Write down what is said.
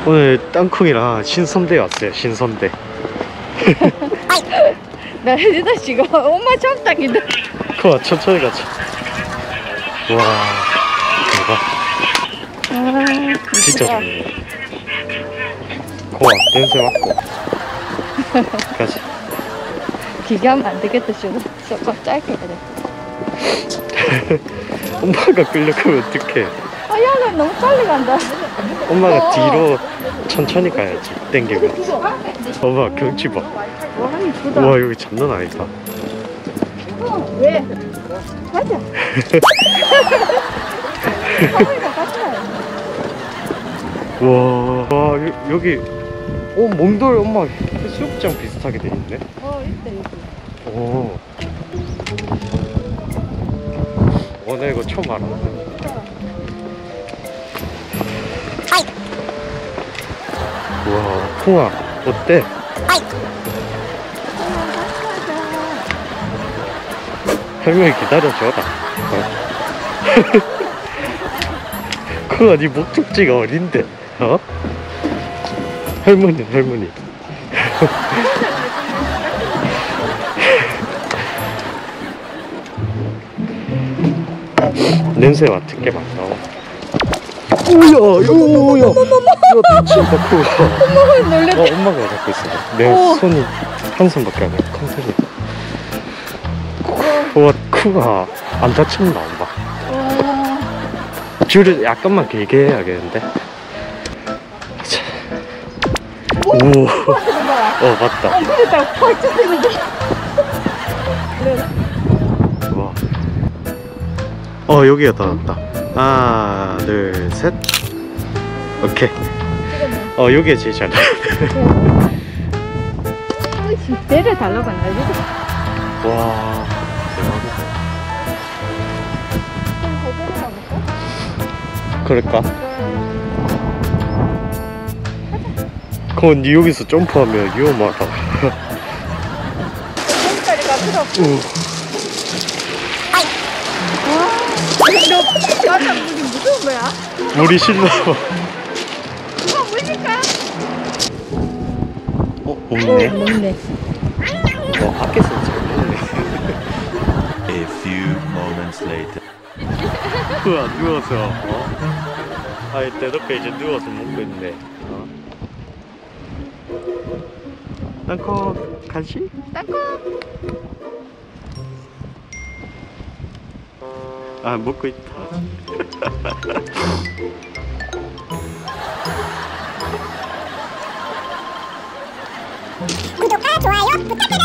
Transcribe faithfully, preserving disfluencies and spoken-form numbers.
오늘 땅콩이랑 신선대 왔어요. 신선대. 나 해주다 지금 엄마 처음 딱인데. 그거 천천히 가자. 와 대박. 아, 진짜 좋네. 고마 냄새 맡고. 가자. 기계하면 안 되겠다. 지금 조금 짧게 해야 돼. 엄마가 끌려가면 어떡해. 아, 야, 나 너무 빨리 간다. 엄마가 뒤로 천천히 가야지. 땡기면서. 엄마 경치 봐. 와, 이쁘다. 와 여기 장난 아니다. 어, 왜? 가자. 어머니가 가자. 와, 와 여, 여기 어 몽돌 엄마 해수욕장 비슷하게 돼 있네. 어, 있다, 여기. 오. 와, 나 이거 처음 알았네. 와, 콩아 어때? 할머니 기다려줘라. 어. 콩아 네 목적지가 어딘데? 어? 할머니 할머니. 냄새 맡은 게 많다. 오야, 오야, 야, 미친다, 쿠가. 엄마가 놀랬대. 어, 엄마가 잡고 있어. 내 오. 손이 한 손밖에 안 해. 큰 손이. 와, 쿠가 안 다친다, 엄마. 와. 줄을 약간만 길게 해야겠는데. 자. 오, 어, 맞다. 어, 근데 딱 펄쩍 뜨는데. 와. 어 여기가 더 낫다. 하나 둘 셋. 오케이. 어 여기가 제일 잘 나와. 내려 달라고 안 알지? 와 대박이다. 그럴까? 그건 니 여기서 점프하면 위험하다. 손가락이 앞으로. 우. 너 맞아, 물이 무서운 거야? 물이 실려. 어, 물니까? 어 없네. 없네. 어 밖에서 잘 먹네. A few moments later. 그안 누워서. 어? 아이 대놓고 이제 누워서 먹고 있네. 어? 땅콩 간식? 땅콩. 아 먹고 있다. 구독과 좋아요 부탁드립니다.